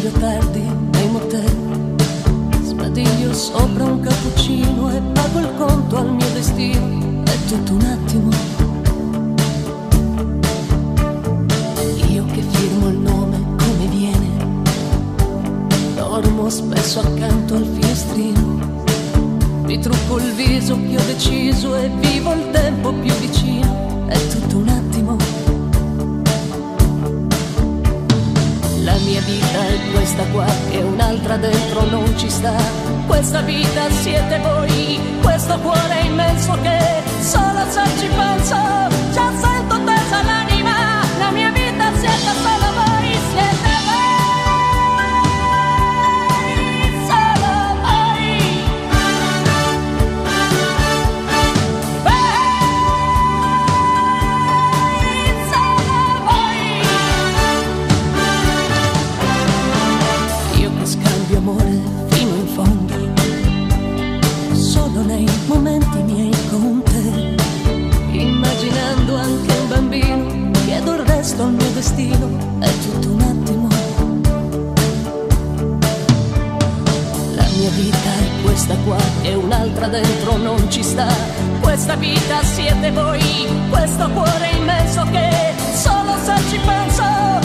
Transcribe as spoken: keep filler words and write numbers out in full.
già tardi nei motel, sbadiglio sopra un cappuccino e pago il conto al mio destino. È tutto un attimo. Io che firmo il nome come viene, dormo spesso accanto al finestrino, mi trucco il viso che ho deciso e vivo il tempo più vicino. È tutto un attimo. La mia vita è questa qua e un'altra dentro non ci sta. Questa vita siete voi, questo cuore immenso che solo se ci penso già sento tesa l'anima. La mia vita siete solo voi, siete voi, solo voi. Voi, solo voi. Io che scambio amore fino in fondo, solo nei momenti miei con te, immaginando anche un bambino, chiedo il resto al mio destino. È tutto un attimo. La mia vita è questa qua e un'altra dentro non ci sta. Questa vita siete voi, questo cuore immenso che solo se ci penso